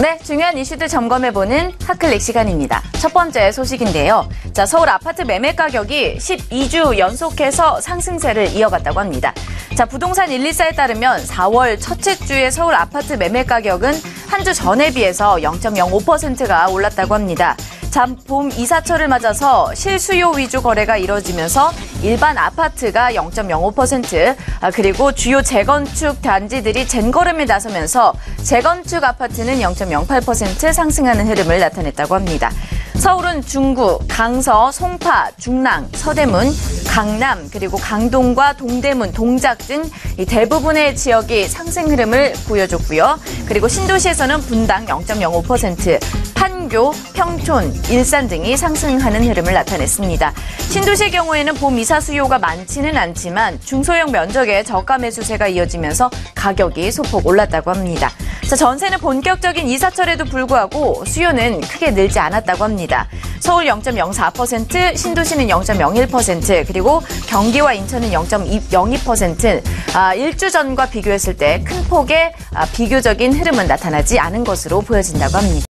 네, 중요한 이슈들 점검해보는 핫클릭 시간입니다. 첫 번째 소식인데요. 자, 서울 아파트 매매 가격이 12주 연속해서 상승세를 이어갔다고 합니다. 자, 부동산 124에 따르면 4월 첫째 주의 서울 아파트 매매 가격은 한 주 전에 비해서 0.05%가 올랐다고 합니다. 자, 봄 이사철을 맞아서 실수요 위주 거래가 이뤄지면서 일반 아파트가 0.05%, 그리고 주요 재건축 단지들이 젠걸음에 나서면서 재건축 아파트는 0.08% 상승하는 흐름을 나타냈다고 합니다. 서울은 중구, 강서, 송파, 중랑, 서대문, 강남, 그리고 강동과 동대문, 동작 등 이 대부분의 지역이 상승 흐름을 보여줬고요. 그리고 신도시에서는 분당 0.05%, 판교, 평촌, 일산 등이 상승하는 흐름을 나타냈습니다. 신도시의 경우에는 봄 이사 수요가 많지는 않지만 중소형 면적의 저가 매수세가 이어지면서 가격이 소폭 올랐다고 합니다. 자, 전세는 본격적인 이사철에도 불구하고 수요는 크게 늘지 않았다고 합니다. 서울 0.04%, 신도시는 0.01%, 그리고 경기와 인천은 0.02%, 1주 전과 비교했을 때 큰 폭의 비교적인 흐름은 나타나지 않은 것으로 보여진다고 합니다.